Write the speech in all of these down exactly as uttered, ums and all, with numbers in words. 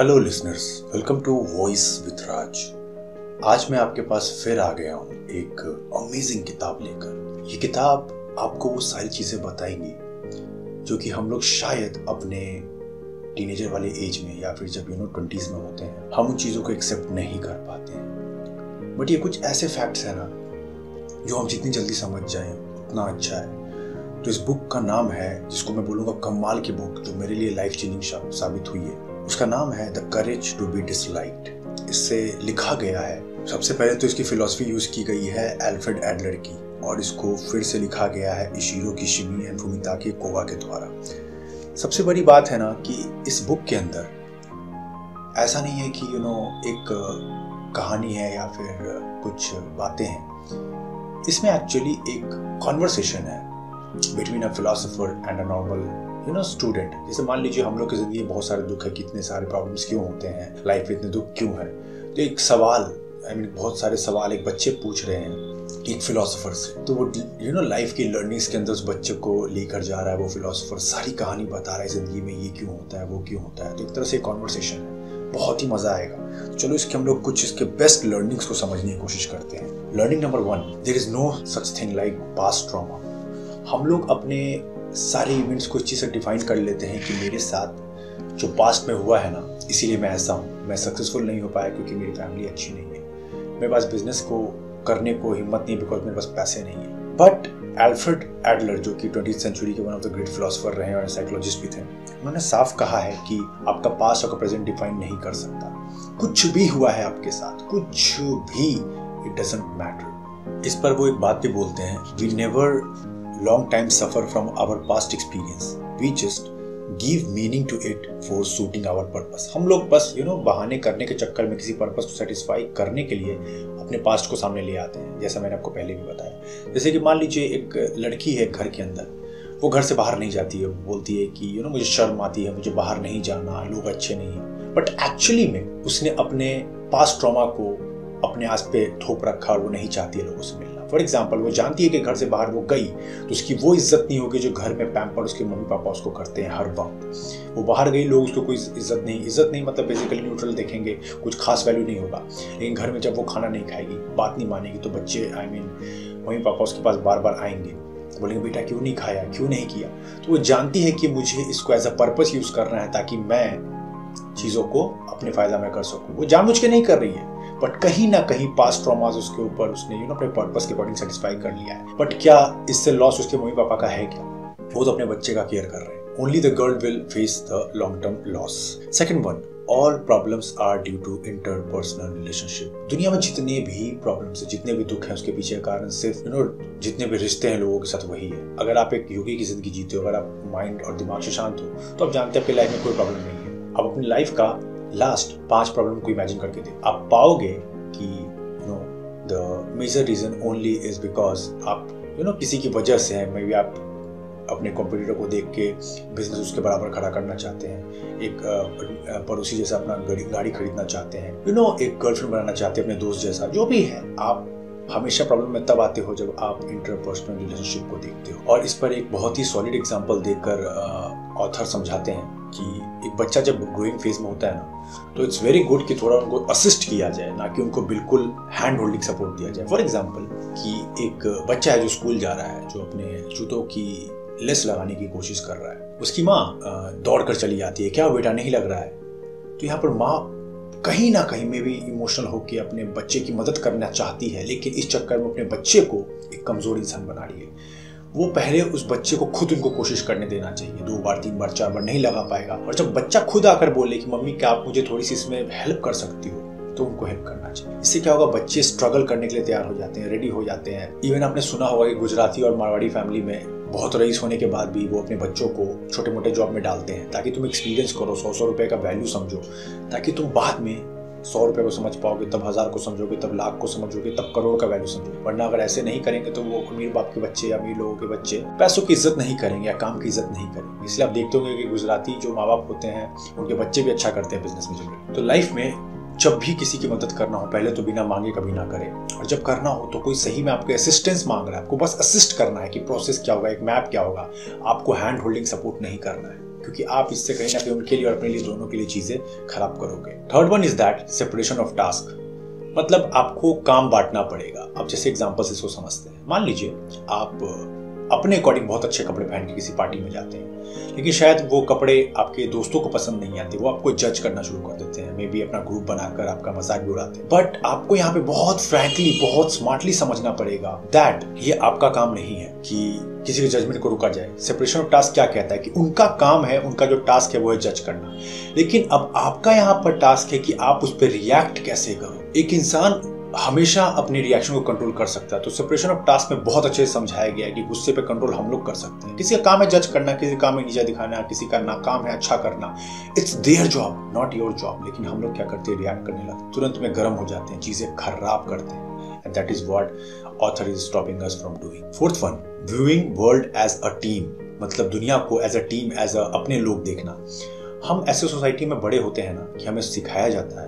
Hello listeners, welcome to voice with Raj. आज मैं आपके पास फिर आ गया हूँ एक अमेजिंग किताब लेकर। ये किताब आपको वो सारी चीज़ें बताएंगी जो कि हम लोग शायद अपने टीनेजर वाले एज में या फिर जब यू नो ट्वेंटीज़ में होते हैं हम उन चीज़ों को एक्सेप्ट नहीं कर पाते हैं। बट ये कुछ ऐसे फैक्ट्स हैं ना जो हम जितनी जल्दी समझ जाएं उतना अच्छा है। तो इस बुक का नाम है, जिसको मैं बोलूँगा कमाल की बुक, जो मेरे लिए लाइफ चेंजिंग साबित हुई है, उसका नाम है the courage to be disliked. इससे लिखा गया है, सबसे पहले तो इसकी फिलॉसफी यूज की गई है अल्फ्रेड एडलर की, और इसको फिर से लिखा गया है इशिरो किशिमी एंड फुमिताके कोगा के द्वारा। सबसे बड़ी बात है ना कि इस बुक के अंदर ऐसा नहीं है कि यू नो एक कहानी है या फिर कुछ बातें हैं। इसमें एक्चुअली एक कॉन्वर्सेशन है between a philosopher and a normal you know student. जैसे मान लीजिए हम लोग की जिंदगी में बहुत सारे दुख है, कितने सारे प्रॉब्लम्स क्यों होते हैं, लाइफ में इतने दुख क्यों है। तो एक सवाल, आई मीन बहुत सारे सवाल एक बच्चे पूछ रहे हैं एक फिलोसोफर से। तो वो यू नो लाइफ की लर्निंग्स के अंदर उस बच्चे को लेकर जा रहा है। वो फिलोसोफर सारी कहानी बता रहा है, जिंदगी में ये क्यों होता है, वो क्यों होता है। तो एक तरह से कॉन्वर्सेशन है, बहुत ही मजा आएगा। तो चलो इसके हम लोग कुछ इसके बेस्ट लर्निंग्स को समझने की कोशिश करते हैं। Learning number one, there is no such thing like past trauma. हम लोग अपने सारे इवेंट्स को इस चीज़ से डिफाइन कर लेते हैं कि मेरे साथ जो पास्ट में हुआ है ना, इसीलिए मैं ऐसा हूँ। मैं सक्सेसफुल नहीं हो पाया क्योंकि मेरी फैमिली अच्छी नहीं है, मेरे पास बिजनेस को करने को हिम्मत नहीं बिकॉज मेरे पास पैसे नहीं है। बट अल्फ्रेड एडलर, जो कि ट्वेंटी सेंचुरी के one of the great philosopher रहे और साइकोलॉजिस्ट भी थे, उन्होंने साफ कहा है कि आपका पास्ट और प्रेजेंट डिफाइन नहीं कर सकता। कुछ भी हुआ है आपके साथ, कुछ भी, इट डजंट मैटर। इस पर वो एक बात भी बोलते हैं, we never long time suffer from our past experience, we just give meaning to it for suiting our purpose। हम लोग बस यू नो बहाने करने के चक्कर में किसी पर्पस को सेटिस्फाई करने के लिए अपने पास्ट को सामने ले आते हैं, जैसा मैंने आपको पहले भी बताया। जैसे कि मान लीजिए एक लड़की है घर के अंदर, वो घर से बाहर नहीं जाती है, वो बोलती है कि यू नो मुझे शर्म आती है, मुझे बाहर नहीं जाना, लोग अच्छे नहीं हैं। बट एक्चुअली में उसने अपने पास्ट ट्रॉमा को अपने आस पे थोप रखा और वो नहीं चाहती है लोगों से मिलना। फॉर एग्जाम्पल, वो जानती है कि घर से बाहर वो गई तो उसकी वो इज्जत नहीं होगी जो घर में पैम्पर उसके मम्मी पापा उसको करते हैं हर वक्त। वो बाहर गई, लोग उसको कोई इज्जत नहीं, इज्जत नहीं मतलब बेसिकली न्यूट्रल देखेंगे, कुछ खास वैल्यू नहीं होगा। लेकिन घर में जब वो खाना नहीं खाएगी, बात नहीं मानेगी, तो बच्चे आई मीन मम्मी पापा उसके पास बार बार आएंगे, बोलेंगे बेटा क्यों नहीं खाया, क्यों नहीं किया। तो वो जानती है कि मुझे इसको एज अ पर्पस यूज करना है ताकि मैं चीज़ों को अपने फायदा में कर सकूँ। वो जानबूझ के नहीं कर रही है, बट कहीं ना कहीं पास्ट ट्रॉमास उसके ऊपर उसने यू नो अपने पर्पस के अकॉर्डिंग सेटिस्फाई कर लिया है। बट क्या इससे लॉस उसके मम्मी पापा का है क्या? वो तो अपने बच्चे का केयर कर रहे हैं। Only the girl will face the long term loss. Second one, all problems are due to interpersonal relationship. दुनिया में जितने भी प्रॉब्लम्स है, जितने भी दुख हैं, उसके पीछे का कारण सिर्फ यू नो जितने भी रिश्ते हैं लोगों के साथ, वही है। अगर आप एक योगी की जिंदगी जीते हो, अगर आप माइंड और दिमाग से शांत हो, तो आप जानते हैं आपकी लाइफ में कोई प्रॉब्लम नहीं है। आप अपनी लाइफ का लास्ट पांच प्रॉब्लम को इमेजिन करके दे, आप पाओगे कि you know the major reason only is because आप यू नो किसी की वजह से है। मे बी आप अपने कॉम्पिटिटर को देख के बिजनेस उसके बराबर खड़ा करना चाहते हैं, एक पड़ोसी जैसा अपना गाड़ी गाड़ी खरीदना चाहते हैं, यू नो एक गर्लफ्रेंड बनाना चाहते हैं अपने दोस्त जैसा, जो भी है। आप हमेशा प्रॉब्लम में तब आते हो जब आप इंटरपर्सनल रिलेशनशिप को देखते हो। और इस पर एक बहुत ही सॉलिड एग्जांपल देकर ऑथर समझाते हैं कि एक बच्चा जब ग्रोइंग फेज में होता है ना, तो इट्स वेरी गुड कि थोड़ा उनको असिस्ट किया जाए, ना कि उनको बिल्कुल हैंड होल्डिंग सपोर्ट दिया जाए। फॉर एग्जांपल कि एक बच्चा है जो स्कूल जा रहा है, जो अपने जूतों की लेस लगाने की कोशिश कर रहा है, उसकी माँ दौड़ कर चली जाती है, क्या बेटा नहीं लग रहा है। तो यहाँ पर माँ कहीं ना कहीं में भी इमोशनल होकर अपने बच्चे की मदद करना चाहती है, लेकिन इस चक्कर में अपने बच्चे को एक कमजोर इंसान बना रही है। वो पहले उस बच्चे को खुद उनको कोशिश करने देना चाहिए, दो बार तीन बार चार बार नहीं लगा पाएगा, और जब बच्चा खुद आकर बोले कि मम्मी क्या आप मुझे थोड़ी सी इसमें हेल्प कर सकती हो, तो उनको हेल्प करना चाहिए। इससे क्या होगा, बच्चे स्ट्रगल करने के लिए तैयार हो जाते हैं, रेडी हो जाते हैं। इवन आपने सुना होगा कि गुजराती और मारवाड़ी फैमिली में बहुत रईस होने के बाद भी वो अपने बच्चों को छोटे मोटे जॉब में डालते हैं ताकि तुम एक्सपीरियंस करो, सौ सौ रुपए का वैल्यू समझो, ताकि तुम बाद में सौ रुपए को समझ पाओगे, तब हजार को समझोगे, तब लाख को समझोगे, तब करोड़ का वैल्यू समझोगे। वरना अगर ऐसे नहीं करेंगे तो वो अमीर बाप के बच्चे या अमीर लोगों के बच्चे पैसों की इज्जत नहीं करेंगे या काम की इज्जत नहीं करेंगे। इसलिए आप देखते होंगे कि गुजराती जो माँ बाप होते हैं उनके बच्चे भी अच्छा करते हैं बिजनेस में जनरली। तो लाइफ में जब भी किसी की मदद करना हो, पहले तो बिना मांगे कभी ना करें, और जब करना हो तो कोई सही में आपके असिस्टेंस मांग रहा है, आपको बस असिस्ट करना है कि प्रोसेस क्या होगा, एक मैप क्या होगा, आपको हैंड होल्डिंग सपोर्ट नहीं करना है। क्योंकि आप इससे कहीं ना कहीं उनके लिए और अपने लिए दोनों के लिए चीजें खराब करोगे। Third one is that separation of task, मतलब आपको काम बांटना पड़ेगा। अब जैसे एग्जांपल से इसको समझते हैं, मान लीजिए आप अपने अकॉर्डिंग बहुत अच्छे कपड़े पहन के किसी पार्टी में जाते हैं, लेकिन शायद वो कपड़े आपके दोस्तों को पसंद नहीं आते, वो आपको जज करना शुरू कर देते हैं, मे बी अपना ग्रुप बनाकर आपका मजाक भी उड़ाते हैं। बट आपको यहाँ पे बहुत फ्रैंकली, बहुत स्मार्टली समझना पड़ेगा दैट ये आपका काम नहीं है कि किसी के जजमेंट को रुका जाए। सेपरेशन ऑफ टास्क क्या कहता है कि उनका काम है, उनका जो टास्क है वो है जज करना, लेकिन अब आपका यहाँ पर टास्क है कि आप उस पर रिएक्ट कैसे करो। एक इंसान हमेशा अपने रिएक्शन को कंट्रोल कर सकता है, तो सेपरेशन ऑफ टास्क में बहुत अच्छे से समझाया गया है कि गुस्से पे कंट्रोल हम लोग कर सकते हैं। किसी का काम है जज करना, किसी का काम है नीचा दिखाना, किसी का ना काम है अच्छा करना, it's their job not your job. लेकिन हम लोग क्या करते हैं, रिएक्ट करने लगते हैं, तुरंत में गर्म हो जाते हैं, चीजें खराब करते हैं, and that is what author is stopping us from doing. Fourth one, viewing world as a team, मतलब दुनिया को as a team, as a अपने लोग देखना। हम ऐसे सोसाइटी में बड़े होते हैं ना कि हमें सिखाया जाता है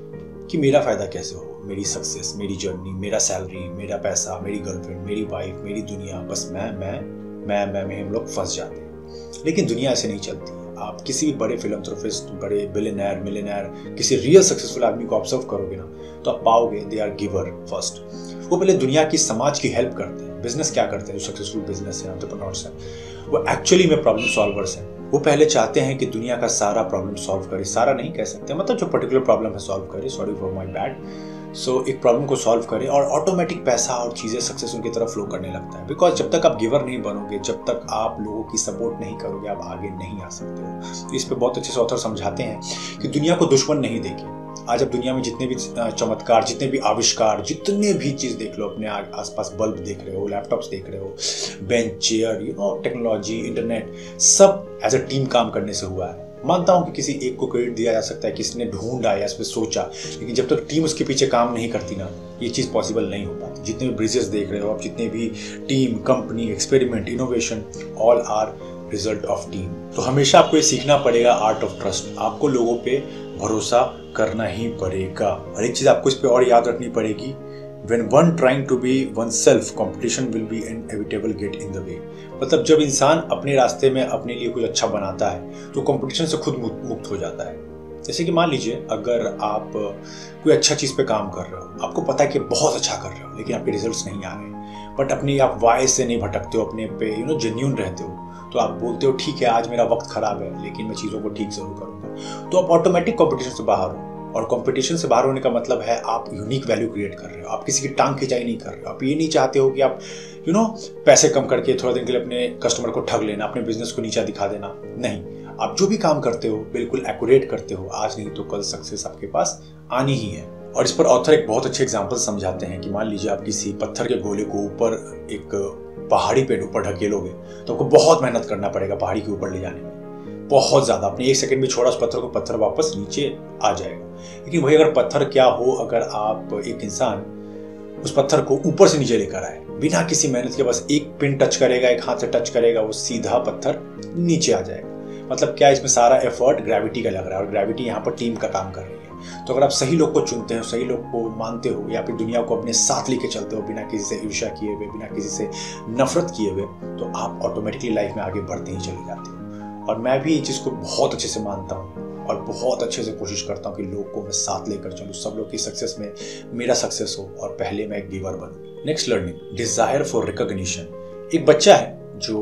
कि मेरा फायदा कैसे हो, मेरी सक्सेस, मेरी जर्नी, मेरा सैलरी, मेरा पैसा, मेरी गर्लफ्रेंड, मेरी वाइफ, मेरी दुनिया, बस मैं मैं मैं मैं में हम लोग फंस जाते हैं। लेकिन दुनिया ऐसे नहीं चलती है। आप किसी भी बड़े फिलंथ्रोपिस्ट, बड़े बिलियनर, मिलियनर, किसी रियल सक्सेसफुल आदमी को ऑब्जर्व करोगे ना, तो आप पाओगे दे आर गिवर फर्स्ट। वो पहले दुनिया की, समाज की हेल्प करते हैं। बिजनेस क्या करते हैं, जो सक्सेसफुल बिजनेस है, एंटरप्रेन्योर्स हैं, वो एक्चुअली में प्रॉब्लम सॉल्वर्स हैं। वो पहले चाहते हैं कि दुनिया का सारा प्रॉब्लम सॉल्व करे, सारा नहीं कह सकते, मतलब जो पर्टिकुलर प्रॉब्लम है सॉल्व करे, sorry for my bad. So एक प्रॉब्लम को सॉल्व करे और ऑटोमेटिक पैसा और चीजें सक्सेस उनकी तरफ फ्लो करने लगता है। बिकॉज जब तक आप गिवर नहीं बनोगे, जब तक आप लोगों की सपोर्ट नहीं करोगे, आप आगे नहीं आ सकते हो। इस पे बहुत अच्छे से ऑथर समझाते हैं कि दुनिया को दुश्मन नहीं देखे। आज अब दुनिया में जितने भी चमत्कार, जितने भी आविष्कार, जितने भी चीज देख लो, अपने आसपास बल्ब देख रहे हो, लैपटॉप्स देख रहे हो, bench, chair, you know, technology, internet, सब एज अ टीम काम करने से हुआ है। मानता हूं कि किसी एक को क्रेडिट दिया जा सकता है, किसी ने ढूंढा या इस पर सोचा, लेकिन जब तक टीम उसके पीछे काम नहीं करती ना, ये चीज पॉसिबल नहीं हो पाती। जितने भी ब्रिजेस देख रहे हो आप, जितने भी team, company, experiment, innovation, all are result of team. तो हमेशा आपको ये सीखना पड़ेगा आर्ट ऑफ ट्रस्ट। आपको लोगों पे भरोसा करना ही पड़ेगा। हर एक चीज आपको इस पे और याद रखनी पड़ेगी। When one trying to be oneself, competition will be inevitable get in the way। मतलब जब इंसान अपने रास्ते में अपने लिए कुछ अच्छा बनाता है तो कंपटीशन से खुद मुक्त हो जाता है। जैसे कि मान लीजिए अगर आप कोई अच्छा चीज पे काम कर रहे हो, आपको पता है कि बहुत अच्छा कर रहे हो, लेकिन आपके रिजल्ट्स नहीं आ रहे, बट अपनी आप वाय से नहीं भटकते हो, अपने पे यू नो जेन्यून रहते हो, तो आप बोलते हो ठीक है आज मेरा वक्त खराब है लेकिन मैं चीज़ों को ठीक जरूर करूँगा, तो आप ऑटोमेटिक कॉम्पिटिशन से बाहर हो। और कंपटीशन से बाहर होने का मतलब है आप यूनिक वैल्यू क्रिएट कर रहे हो, आप किसी की टांग खिंचाई नहीं कर रहे हो। आप ये नहीं चाहते हो कि आप यू नो पैसे कम करके थोड़ा दिन के लिए अपने कस्टमर को ठग लेना, अपने बिजनेस को नीचा दिखा देना। नहीं, आप जो भी काम करते हो बिल्कुल एक्यूरेट करते हो, आज नहीं तो कल सक्सेस आपके पास आनी ही है। और इस पर ऑथर एक बहुत अच्छे एग्जाम्पल समझाते हैं कि मान लीजिए आप किसी पत्थर के गोले को ऊपर एक पहाड़ी पे ऊपर ढकेलोगे तो आपको बहुत मेहनत करना पड़ेगा पहाड़ी के ऊपर ले जाने में, बहुत ज्यादा। आपने एक सेकंड भी छोड़ा उस पत्थर को, पत्थर वापस नीचे आ जाएगा। लेकिन वही अगर पत्थर क्या हो, अगर आप एक इंसान उस पत्थर को ऊपर से नीचे लेकर आए बिना किसी मेहनत के, बस एक पिन टच करेगा, एक हाथ से टच करेगा, वो सीधा पत्थर नीचे आ जाएगा। मतलब क्या, इसमें सारा एफर्ट ग्रेविटी का लग रहा है और ग्रेविटी यहाँ पर टीम का काम कर रही है। तो अगर आप सही लोग को चुनते हो, सही लोग को मानते हो, या फिर दुनिया को अपने साथ लेके चलते हो बिना किसी से ईर्ष्या किए हुए, बिना किसी से नफरत किए हुए, तो आप ऑटोमेटिकली लाइफ में आगे बढ़ते ही चले जाते हो। और मैं भी ये चीज़ को बहुत अच्छे से मानता हूँ और बहुत अच्छे से कोशिश करता हूँ कि लोग को मैं साथ लेकर चलूँ, सब लोग की सक्सेस में मेरा सक्सेस हो और पहले मैं एक गिवर बनूँ। Next, learning, desire for recognition. एक बच्चा है जो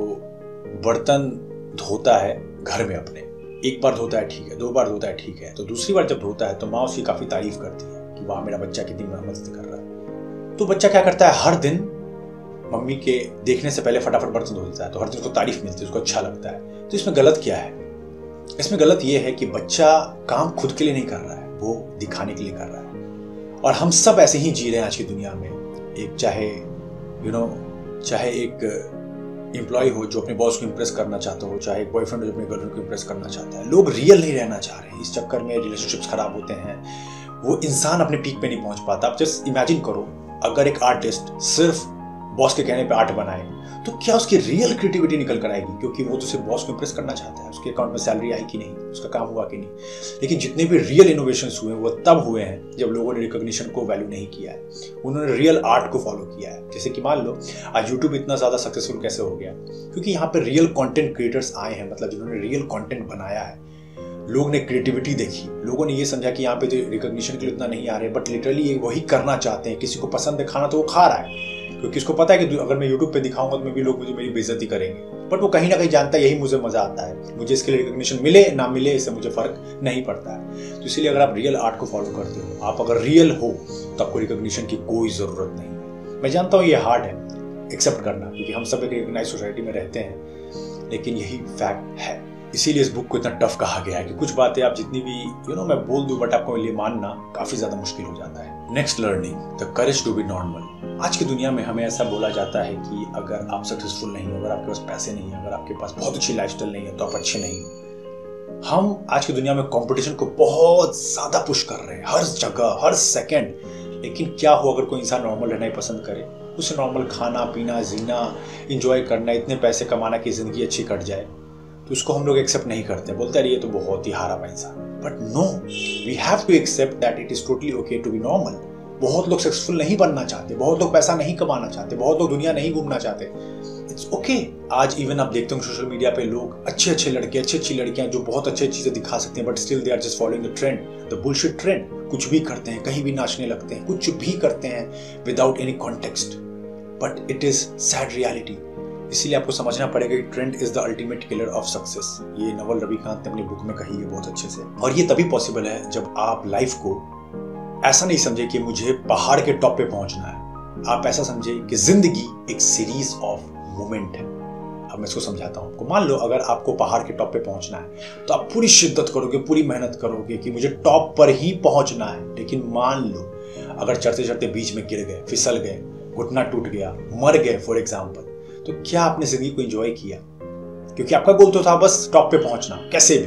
बर्तन धोता है घर में अपने, एक बार धोता है ठीक है, दो बार धोता है ठीक है, तो दूसरी बार जब धोता है तो माँ उसकी काफी तारीफ करती है कि वाह मेरा बच्चा कितनी मेहनत कर रहा है। तो बच्चा क्या करता है, हर दिन मम्मी के देखने से पहले फटाफट बर्तन धो देता है, तो हर दिन उसको तारीफ मिलती है, उसको अच्छा लगता है। तो इसमें गलत क्या है? इसमें गलत ये है कि बच्चा काम खुद के लिए नहीं कर रहा है, वो दिखाने के लिए कर रहा है। और हम सब ऐसे ही जी रहे हैं आज की दुनिया में। एक चाहे यू नो चाहे एक एम्प्लॉय हो जो अपने बॉस को इंप्रेस करना चाहता हो, चाहे एक बॉयफ्रेंड हो जो अपनी गर्लफ्रेंड को इंप्रेस करना चाहता है। लोग रियल नहीं रहना चाह रहे हैं, इस चक्कर में रिलेशनशिप्स खराब होते हैं, वो इंसान अपने पीक पे नहीं पहुंच पाता। आप जस्ट इमेजिन करो, अगर एक आर्टिस्ट सिर्फ बॉस के कहने पे आर्ट बनाए तो क्या उसकी रियल क्रिएटिविटी निकल कर आएगी? क्योंकि वो तो सिर्फ बॉस को इंप्रेस करना चाहता है, उसके अकाउंट में सैलरी आई कि नहीं, उसका काम हुआ कि नहीं। लेकिन जितने भी रियल इनोवेशंस हुए वो तब हुए हैं जब लोगों ने रिकॉग्निशन को वैल्यू नहीं किया है, उन्होंने रियल आर्ट को फॉलो किया है। जैसे कि मान लो आज यूट्यूब इतना ज़्यादा सक्सेसफुल कैसे हो गया? क्योंकि यहाँ पे रियल कॉन्टेंट क्रिएटर्स आए हैं, मतलब जिन्होंने रियल कॉन्टेंट बनाया है। लोग ने क्रिएटिविटी देखी, लोगों ने ये समझा कि यहाँ पे तो रिकॉग्निशन के लिए उतना नहीं आ रहे, बट लिटरली वही करना चाहते हैं। किसी को पसंद है खाना तो वो खा रहा है, क्योंकि उसको पता है कि अगर मैं यूट्यूब पे दिखाऊंगा तो मैं भी लोग मुझे मेरी बेइज्जती करेंगे, बट वो कहीं ना कहीं जानता है यही मुझे मजा आता है। मुझे इसके लिए रिकॉग्निशन मिले ना मिले इससे मुझे फर्क नहीं पड़ता है। तो इसीलिए अगर आप रियल आर्ट को फॉलो करते हो, आप अगर रियल हो तो आपको रिकॉग्निशन की कोई जरूरत नहीं है। मैं जानता हूँ ये हार्ड है एक्सेप्ट करना, क्योंकि हम सब एक रिकॉग्नाइज्ड सोसाइटी में रहते हैं, लेकिन यही फैक्ट है। इसीलिए इस बुक को इतना टफ कहा गया है कि कुछ बातें आप जितनी भी यू नो मैं बोल दूं, बट आपको लिए मानना काफी ज्यादा मुश्किल हो जाता है। Next, learning the courage to be normal. आज की दुनिया में हमें ऐसा बोला जाता है कि अगर आप सक्सेसफुल नहीं हो, अगर आपके पास पैसे नहीं है, अगर आपके पास बहुत अच्छी लाइफस्टाइल नहीं है तो आप अच्छे नहीं हो। हम आज की दुनिया में कंपटीशन को बहुत ज्यादा पुश कर रहे हैं, हर जगह हर सेकंड। लेकिन क्या हो अगर कोई इंसान नॉर्मल रहना ही पसंद करे, उसे नॉर्मल खाना पीना जीना एंजॉय करना, इतने पैसे कमाना कि जिंदगी अच्छी कट जाए, तो उसको हम लोग एक्सेप्ट नहीं करते, बोलते हैं ये तो बहुत ही हारा पैसा। But no, we have to accept that it is totally okay to be normal. बहुत लोग सक्सेसफुल नहीं बनना चाहते, बहुत लोग पैसा नहीं कमाना चाहते, बहुत लोग दुनिया नहीं घूमना चाहते। It's okay okay. आज इवन आप देखते हो सोशल मीडिया पे लोग अच्छे अच्छे लड़के अच्छी अच्छी लड़कियां जो बहुत अच्छी चीजें दिखा सकते हैं, but still they are just following the trend, the bullshit trend. कुछ भी करते हैं, कहीं भी नाचने लगते हैं, कुछ भी करते हैं without any context, but it is sad reality. इसीलिए आपको समझना पड़ेगा कि trend is the ultimate killer of success. ये नवल रविकांत ने अपनी बुक में कही है बहुत अच्छे से। और ये तभी पॉसिबल है जब आप लाइफ को ऐसा नहीं समझे कि मुझे पहाड़ के टॉप पे पहुंचना है। आप ऐसा समझे कि जिंदगी एक सीरीज ऑफ मोमेंट है। अब मैं इसको समझाता हूं आपको। मान लो अगर आपको पहाड़ के टॉप पे पहुंचना है तो आप पूरी शिद्दत करोगे, पूरी मेहनत करोगे कि मुझे टॉप पर ही पहुंचना है। लेकिन मान लो अगर चढ़ते चढ़ते बीच में गिर गए, फिसल गए, घुटना टूट गया, मर गए फॉर एग्जाम्पल, तो क्या आपने जिंदगी को एंजॉय किया? क्योंकि आपका गोल तो था बस टॉप पे पहुंचना कैसे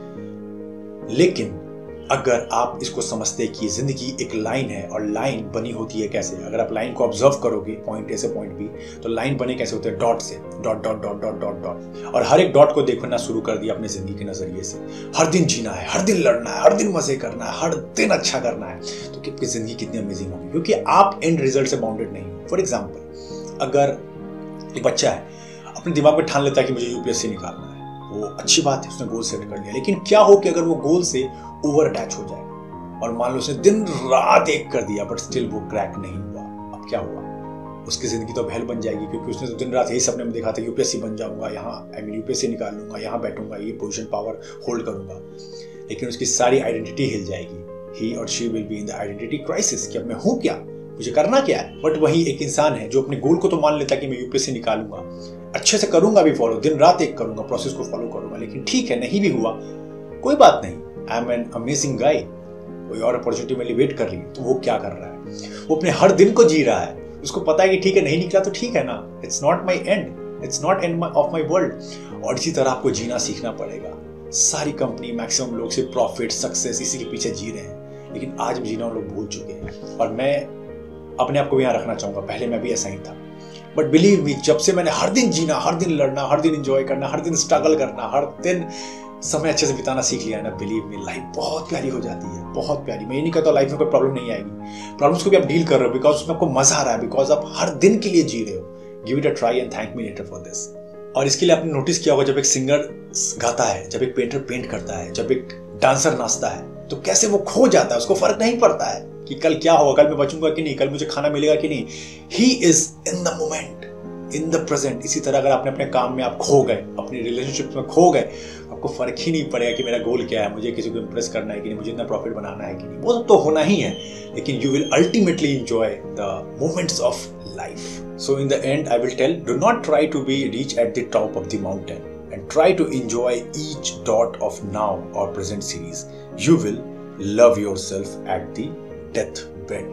भी। लेकिन अगर आप इसको समझते कि जिंदगी एक लाइन है, और लाइन बनी होती है कैसे? अगर आप लाइन को ऑब्जर्व करोगे पॉइंट ए से पॉइंट बी, तो लाइन बने कैसे होते हैं? डॉट से। Dot dot dot dot dot dot. और हर एक डॉट को देखना शुरू कर दिया अपने जिंदगी के नजरिए से। हर दिन जीना है, हर दिन लड़ना है, हर दिन मजे करना है, हर दिन अच्छा करना है, तो आपकी जिंदगी कितनी अमेजिंग होगी, क्योंकि आप एंड रिजल्ट से बाउंडेड नहीं हो। फॉर एग्जाम्पल, अगर एक बच्चा है अपने दिमाग में ठान लेता है कि मुझे यूपीएससी निकालना है, वो अच्छी बात है, उसने गोल सेट कर लिया। लेकिन क्या हो कि अगर वो गोल से ओवर अटैच हो जाए और मान लो उसने दिन रात एक कर दिया बट स्टिल वो क्रैक नहीं हुआ, अब क्या हुआ? उसकी जिंदगी तो बहल बन जाएगी, क्योंकि उसने तो दिन रात यही सपने में देखा था यूपीएससी बन जाऊंगा, यहाँ आई मीन यूपीएससी निकाल लूंगा, यहाँ बैठूंगा, ये पोजीशन पावर होल्ड करूंगा। लेकिन उसकी सारी आइडेंटिटी हिल जाएगी। ही और she will be in the identity crisis कि अब मैं हूँ क्या, मुझे करना क्या है। बट वही एक इंसान है जो अपने गोल को तो मान लेता कि मैं यूपीएससी निकालूंगा, अच्छे से करूंगा भी फॉलो, दिन रात एक करूंगा, प्रोसेस को फॉलो करूंगा, लेकिन ठीक है नहीं भी हुआ, कोई बात नहीं, I am an amazing guy, कोई और अपॉर्चुनिटी मेरे लिए वेट कर रही है। तो वो क्या कर रहा है? वो अपने हर दिन को जी रहा है। उसको पता है कि ठीक है नहीं निकला तो ठीक है ना, it's not my end, it's not end of my world. और इसी तरह आपको जीना सीखना पड़ेगा। सारी कंपनी, मैक्सिमम लोग सिर्फ प्रॉफिट, सक्सेस इसी के पीछे जी रहे हैं, लेकिन आज भी जीना लोग भूल चुके हैं। और मैं अपने आप को भी यहाँ रखना चाहूंगा, पहले मैं भी ऐसा ही था, बट बिलीव मी, जब से मैंने हर दिन जीना, हर दिन लड़ना, हर दिन एंजॉय करना, हर दिन स्ट्रगल करना, हर दिन समय अच्छे से बिताना सीख लिया है ना, बिलीव मी लाइफ बहुत प्यारी हो जाती है, बहुत प्यारी। मैं ये नहीं कहता लाइफ में कोई प्रॉब्लम नहीं आएगी, प्रॉब्लम्स को भी आप डील कर रहे हो, बिकॉज उसमें आपको मजा आ रहा है, बिकॉज आप हर दिन के लिए जी रहे हो। Give it a try and thank me later for this. और इसके लिए आपने नोटिस किया होगा, जब एक सिंगर गाता है, जब एक पेंटर पेंट करता है, जब एक डांसर नाचता है, तो कैसे वो खो जाता है, उसको फर्क नहीं पड़ता है कि कल क्या होगा, कल मैं बचूंगा कि नहीं, कल मुझे खाना मिलेगा कि नहीं। He is in the moment, in the present. इसी तरह अगर आपने अपने काम में आप खो गए, अपनी रिलेशनशिप में खो गए, आपको फर्क ही नहीं पड़ेगा कि मेरा गोल क्या है, मुझे किसी को इंप्रेस करना है कि नहीं, मुझे इतना प्रॉफिट बनाना है कि नहीं, वो सब तो होना ही है, लेकिन you will ultimately enjoy the moments of life. So in the end I will tell, do not try to be rich at the top of the mountain and try to enjoy each dot of now or present series. You will love yourself at the deathbed.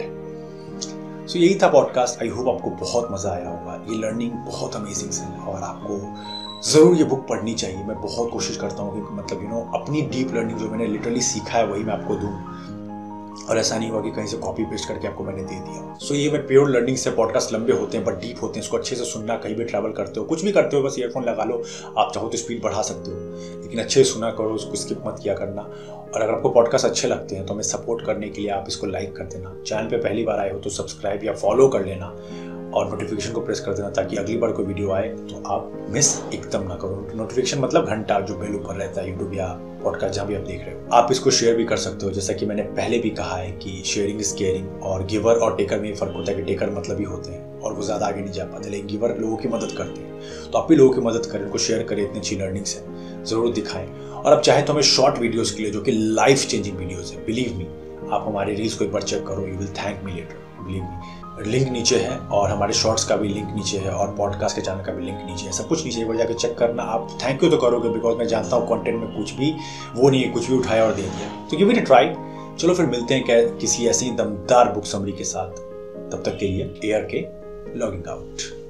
So यही था podcast. I hope आपको बहुत मजा आया होगा। ये learning बहुत amazing है और आपको जरूर ये बुक पढ़नी चाहिए। मैं बहुत कोशिश करता हूँ कि मतलब यू नो अपनी डीप लर्निंग जो मैंने लिटरली सीखा है वही मैं आपको दूँ। और ऐसा नहीं हुआ कि कहीं से कॉपी पेस्ट करके आपको मैंने दे दिया। सो so, ये मैं प्योर लर्निंग से, पॉडकास्ट लंबे होते हैं बट डीप होते हैं, इसको अच्छे से सुनना, कहीं भी ट्रैवल करते हो, कुछ भी करते हो, बस ईयरफोन लगा लो, आप चाहो तो स्पीड बढ़ा सकते हो, लेकिन अच्छे से सुना करो, उसको स्किप मत किया करना। और अगर आपको पॉडकास्ट अच्छे लगते हैं तो हमें सपोर्ट करने के लिए आप इसको लाइक कर देना, चैनल पे पहली बार आए हो तो सब्सक्राइब या फॉलो कर लेना और नोटिफिकेशन को प्रेस कर देना ताकि अगली बार कोई वीडियो आए तो आप मिस एकदम ना करो। नोटिफिकेशन मतलब घंटा जो बेल ऊपर रहता है यूट्यूब या पॉडकास्ट जहाँ भी आप देख रहे हो। आप इसको शेयर भी कर सकते हो, जैसा कि मैंने पहले भी कहा है कि शेयरिंग इज केयरिंग, और गिवर और टेकर में फर्क होता है कि टेकर मतलब ही होते हैं और वो ज़्यादा आगे नहीं जा पाते, लेकिन गिवर लोगों की मदद करते हैं। तो आप भी लोगों की मदद करें, उनको शेयर करें, इतनी अच्छी लर्निंग्स है, ज़रूर दिखाएं। और अब चाहे तो हमें शॉर्ट वीडियोज़ के लिए जो कि लाइफ चेंजिंग वीडियोज़ है, बिलीव मी, आप हमारे रील्स को एक बार चेक करो, you will thank me later, believe me. Link नीचे है और हमारे शॉर्ट्स का भी लिंक नीचे है और पॉडकास्ट के चैनल का भी लिंक नीचे है, सब कुछ नीचे, एक बार जाकर चेक करना। आप थैंक यू तो करोगे बिकॉज मैं जानता हूँ कंटेंट में कुछ भी वो नहीं है, कुछ भी उठाया और दे दिया, तो गिव इट अ ट्राई। चलो फिर मिलते हैं क्या किसी ऐसी दमदार बुक समरी के साथ, तब तक के लिए एयर के लॉगिंग आउट।